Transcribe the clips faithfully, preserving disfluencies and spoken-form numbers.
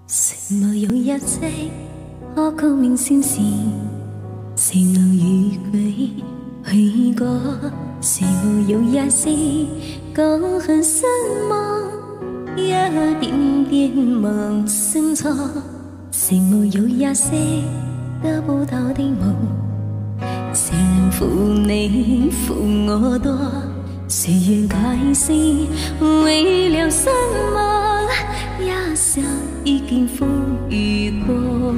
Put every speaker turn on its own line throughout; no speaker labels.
誰無有一息可共鳴善時，誰能與佢去過？誰無有一絲更很深夢，一點點夢深錯？誰無有一些得不到的夢？誰能負你負我多？誰願解釋為了什麼？一生已經風雨過，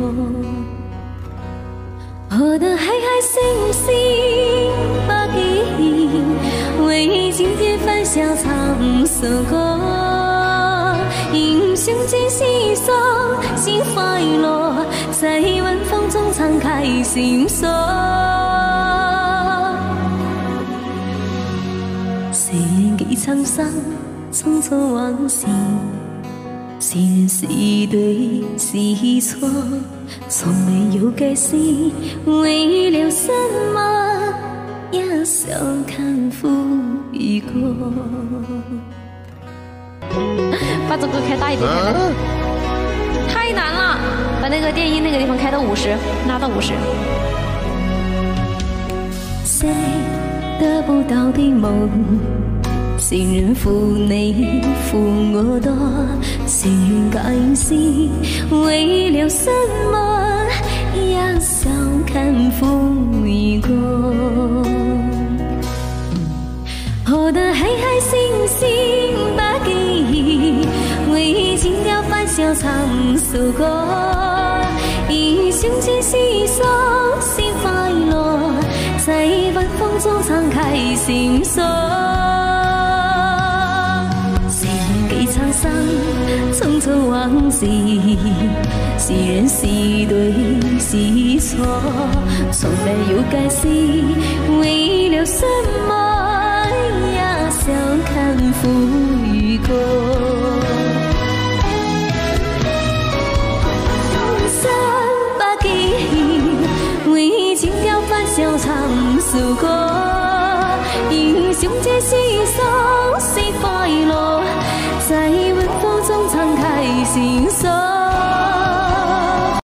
我的海海星星把記憶為今天歡笑唱首歌，英雄間攜手心快樂，在晚風中敞開心鎖。誰人給滄桑匆匆往事？誰人是對是錯？從沒有解釋為了什麼，一生看風雨過。
把这个开大一点，啊、太难了。把那个电音那个地方开到五十，拉到五十。
誰得不到的夢？誰人負你負我多？誰願解釋為了什麼？一生看風雨過。我的海海星星把記憶為情調歡笑唱首歌，英雄間攜手心快樂，在晚風中敞開心鎖。滄桑匆匆往事，誰人是對是錯？從沒有解釋為了什麼，一生看風雨過。三把記憶為情調歡笑唱首歌，英雄間攜手心快樂，在晚風中敞開心鎖。